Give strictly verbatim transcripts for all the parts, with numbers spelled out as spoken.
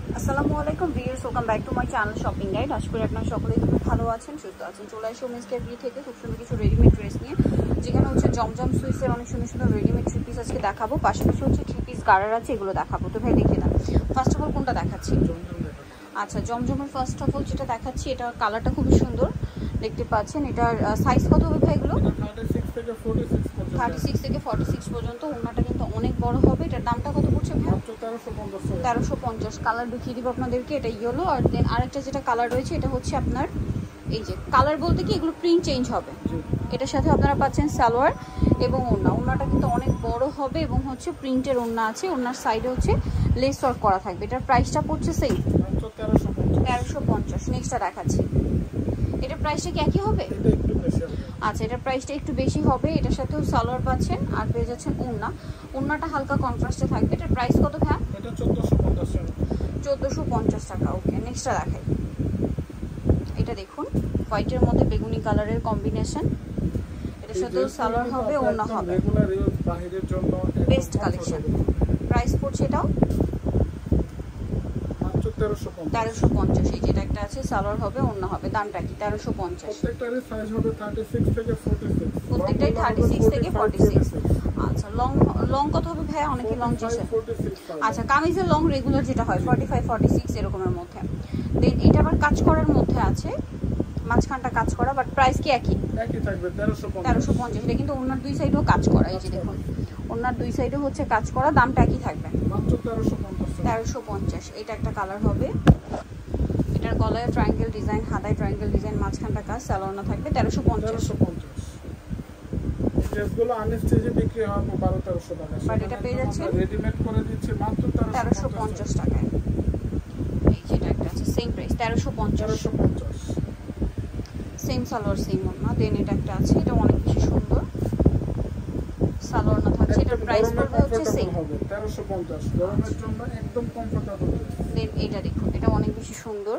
আসসালামু আলাইকুম viewers, welcome back to my channel shopping guide. আশা করি আপনারা সকলেই খুব ভালো আছেন, সুস্থ আছেন। চলে আসি ওমেন্স ক্যাবরি থেকে খুব সুন্দর কিছু রেডিমেড ড্রেস নিয়ে, যেখানে হচ্ছে জমজম সুইসের অনেক সুন্দর সুন্দর রেডিমেড থ্রি পিস আজকে দেখাবো। পাশাপাশি হচ্ছে থ্রি পিস গাড়ার আছে, এগুলো দেখাবো। তো ভাই দেখে না, ফার্স্ট অফ অল কোনটা দেখাচ্ছি? আচ্ছা, জমজমের ফার্স্ট অফ অল যেটা দেখাচ্ছি, এটা কালারটা খুবই সুন্দর দেখতে পাচ্ছেন। এটার সাইজ কত হবে ভাই? এগুলো থার্টি সিক্স থেকে ফর্টি সিক্স পর্যন্ত। ওনাটা কিন্তু অনেক বড় হবে। এটার দামটা কত পড়ছে ভাই? তেরোশো পঞ্চাশ। কালার দেখিয়ে দিব আপনাদেরকে। এটা ইয়েলো, আর দেন আরেকটা যেটা কালার রয়েছে এটা হচ্ছে আপনার, এই যে কালার বলতে কি, এগুলো প্রিন্ট চেঞ্জ হবে। এটার সাথে আপনারা পাচ্ছেন সালোয়ার এবং ওড়না। ওড়নাটা কিন্তু অনেক বড় হবে এবং হচ্ছে প্রিন্টের ওড়না আছে। ওড়নার সাইডে হচ্ছে লেস ওয়ার্ক করা থাকবে। এটার প্রাইসটা পড়ছে সেম তেরোশো পঞ্চাশ। নেক্সটটা দেখাচ্ছি, এটার প্রাইসটা কি একই হবে? আচ্ছা, এটার প্রাইসটা একটু বেশি হবে। এটার সাথেও সালোয়ার পাচ্ছেন আর পেয়ে যাচ্ছেন ওড়না। ওড়নাটা হালকা কন্ট্রাস্টে থাকবে। এটার প্রাইস কত ভাই? এটা চোদ্দোশো পঞ্চাশ টাকা। চোদ্দোশো পঞ্চাশ টাকা। ওকে, নেক্সটটা দেখাই। এটা দেখুন, হোয়াইটের মধ্যে বেগুনি কালারের কম্বিনেশন। এটার সাথেও সালোয়ার হবে, ওড়না হবে। রেগুলার ইউজ বাহিরের জন্য বেস্ট কালেকশন। প্রাইস পড়ছে এটাও তেরোশো পঞ্চাশ। এই যেটা একটা আছে, সালোয়ার হবে, ওড়না হবে। দামটা কি? তেরোশো পঞ্চাশ। প্রত্যেকটারই সাইজ হবে থার্টি সিক্স থেকে ফর্টি সিক্স। প্রত্যেকটাই থার্টি সিক্স থেকে ফর্টি সিক্স। আচ্ছা, লং লং কত হবে ভাই? অনেকে লং চেয়েছেন। আচ্ছা, কামিজের লং রেগুলার যেটা হয় ফর্টি ফাইভ ফর্টি সিক্স এরকমের মধ্যে। দেন এটা আবার কাজ করার মধ্যে আছে, মাঝখানটা কাজ করা, বাট প্রাইস কি একই? একই থাকবে তেরোশো পঞ্চাশ। এটা কিন্তু ওনার দুই সাইডেও কাজ করা। এই যে দেখুন, ওনার দুই সাইডে হচ্ছে কাজ করা। দামটা একই থাকবে মাত্র তেরোশো পঞ্চাশ। তেরোশো পঞ্চাশ। এটা একটা কালার হবে। এটার গলায় ট্রায়াঙ্গেল ডিজাইন, হাতায় ট্রায়াঙ্গেল ডিজাইন, মাঝখানটা কাজ, সালোয়ারটা থাকবে। তেরোশো পঞ্চাশ। ড্রেসগুলো আনস্টিচে বিক্রি হয় বারো তেরোশো টাকা, বাট এটা পেয়ে যাচ্ছে রেডিমেড করে দিচ্ছি মাত্র তেরোশো পঞ্চাশ টাকায়। এই যেটা একটা আছে, সেম প্রাইস তেরোশো পঞ্চাশ। সেম সালোয়ার সেম ওড়না। দেন এটা একটা আছে, এটা অনেক বেশি সুন্দর, সালোয়ার না থাকছে। এটার প্রাইস পড়বে হচ্ছে সেম তেরোশো পঞ্চাশ। গরমের জন্য একদম কমফোর্টেবল। দেন এটা দেখুন, এটা অনেক বেশি সুন্দর,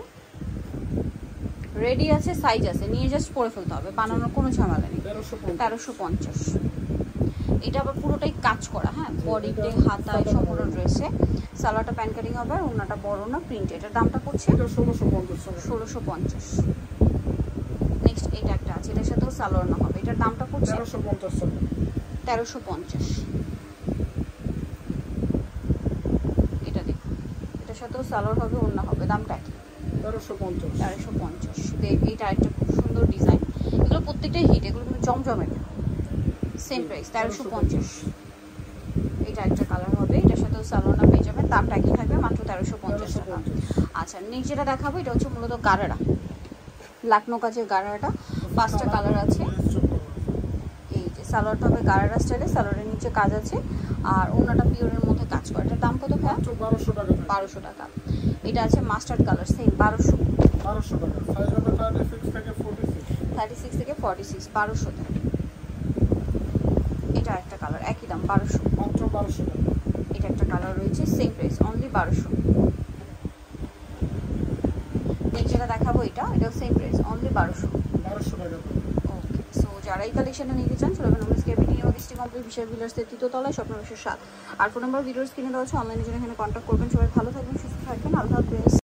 রেডি আছে, সাইজ আছে, নিয়ে জাস্ট পরে ফেলতে হবে, বানানোর কোনো ঝামেলা নেই। তেরোশো পঞ্চাশ। এটা আবার পুরোটাই কাজ করা, হ্যাঁ, বডিতে, হাতায়, সম্পূর্ণ ড্রেসে। সালোয়ারটা প্যান কাটিং হবে আর ওড়নাটা বড় না, প্রিন্ট। এটার দামটা পড়ছে ষোলোশো পঞ্চাশ। নেক্সট এটা একটা আছে, এটার সাথেও সালোয়ার না হবে। এটার দামটা পড়ছে তেরোশো পঞ্চাশ। এটা দেখুন, এটার সাথেও সালোয়ার হবে, ওড়না হবে। দামটা কি? তেরোশো পঞ্চাশ। এইটা একটা খুব সুন্দর ডিজাইন। এগুলো প্রত্যেকটাই হিট, এগুলো কিন্তু জমজমের। সেম প্রাইস তেরোশো পঞ্চাশ। এটা একটা কালার হবে। এটার সাথেও সালোয়ার পেয়ে যাবেন। দামটা কি থাকবে? মাত্র তেরোশো পঞ্চাশ টাকা। আচ্ছা, নেক্সট যেটা দেখাবো, এটা হচ্ছে মূলত গারারা, লাকনো কাজের গারারাটা। পাঁচটা কালার আছে। এই যে সালোয়ারটা হবে গারারা স্টাইলে, সালোয়ারের নিচে কাজ আছে আর ওড়নাটা পিওরের মধ্যে কাজ করে। এটার দাম কত ভাই? বারোশো টাকা। বারোশো টাকা। এটা আছে মাস্টার্ড কালার, সেম বারোশো বারোশো টাকা। সাইজ হবে থার্টি সিক্স থেকে ফর্টি সিক্স। থার্টি সিক্স থেকে ফর্টি সিক্স, বারোশো টাকা। এটা একটা কালার, একই দাম বারোশো, মাত্র বারোশো টাকা। এটা একটা কালার রয়েছে, সেম প্রাইস অনলি বারোশো। নেক্সট যেটা দেখাবো, এটা এটাও সেম প্রাইস অনলি বারোশো বারোশো টাকা। ওকে, সো যারা এই কালেকশনটা নিতে চান চলে যাবেন ওমেন্স ক্যাবরি নিউ ডিস্ট্রিক্ট কমপ্লিট বিশাল ভিলার্সের তৃতীয় তলায়, স্বপ্ন সাত। আর ফোন নাম্বার ভিডিওস কিনে দেওয়া হচ্ছে, অনলাইনে জন্য এখানে কন্ট্যাক্ট করবেন। সবাই ভালো থাকবেন, সুস্থ থাকবেন, আল্লাহ হাফেজ।